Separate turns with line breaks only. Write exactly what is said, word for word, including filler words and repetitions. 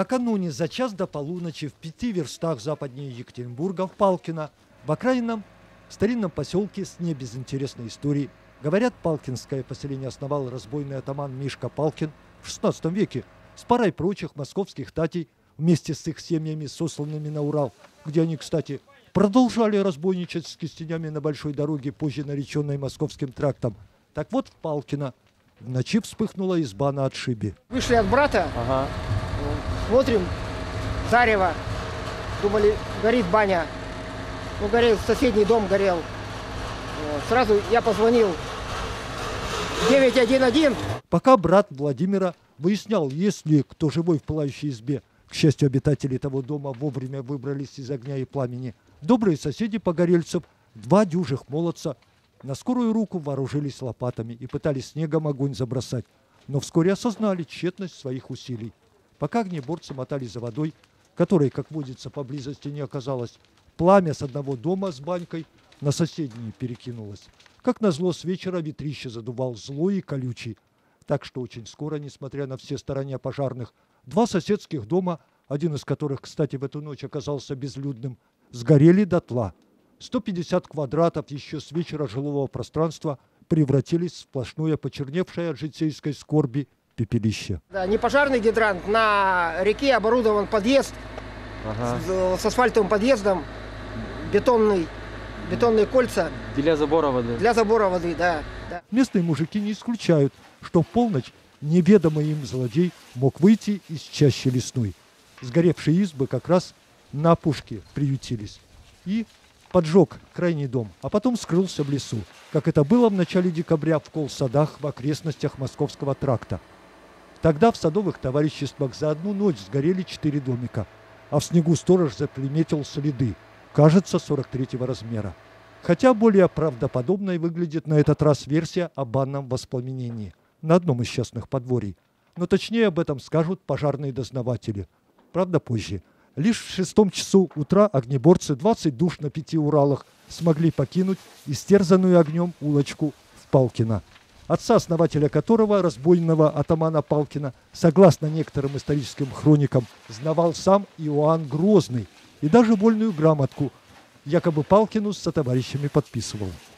Накануне за час до полуночи в пяти верстах западнее Екатеринбурга, в Палкино, в окраинном старинном поселке с небезынтересной историей, говорят, палкинское поселение основал разбойный атаман Мишка Палкин в шестнадцатом веке с парой прочих московских татей вместе с их семьями, сосланными на Урал, где они, кстати, продолжали разбойничать с кистенями на большой дороге, позже нареченной Московским трактом. Так вот, в Палкино в ночи вспыхнула изба на отшибе.
Вышли от брата,
Ага.
смотрим, зарево, думали, горит баня. Ну, горел, соседний дом горел. Вот. Сразу я позвонил девять один один.
Пока брат Владимира выяснял, есть ли кто живой в пылающей избе, к счастью, обитатели того дома вовремя выбрались из огня и пламени, добрые соседи погорельцев, два дюжих молодца, на скорую руку вооружились лопатами и пытались снегом огонь забросать, но вскоре осознали тщетность своих усилий. Пока огнеборцы мотались за водой, которой, как водится, поблизости не оказалось, пламя с одного дома с банькой на соседние перекинулось. Как назло, с вечера ветрище задувал злой и колючий. Так что очень скоро, несмотря на все старания пожарных, два соседских дома, один из которых, кстати, в эту ночь оказался безлюдным, сгорели дотла. сто пятьдесят квадратов еще с вечера жилого пространства превратились в сплошное почерневшее от житейской скорби пепелище.
Да, не пожарный гидрант, на реке оборудован подъезд,
Ага.
с, с асфальтовым подъездом, бетонный, бетонные кольца
Для забора воды.
для забора воды, да. да.
Местные мужики не исключают, что в полночь неведомый им злодей мог выйти из чащи лесной. Сгоревшие избы как раз на опушке приютились. И поджег крайний дом, а потом скрылся в лесу, как это было в начале декабря в Колсадах в окрестностях Московского тракта. Тогда в садовых товариществах за одну ночь сгорели четыре домика, а в снегу сторож заприметил следы, кажется, сорок третьего размера. Хотя более правдоподобной выглядит на этот раз версия о банном воспламенении на одном из частных подворий. Но точнее об этом скажут пожарные дознаватели. Правда, позже. Лишь в шестом часу утра огнеборцы, двадцать душ на пяти Уралах, смогли покинуть истерзанную огнем улочку в Палкино, отца-основателя которого, разбойного атамана Палкина, согласно некоторым историческим хроникам, знавал сам Иоанн Грозный и даже вольную грамотку якобы Палкину с сотоварищами подписывал.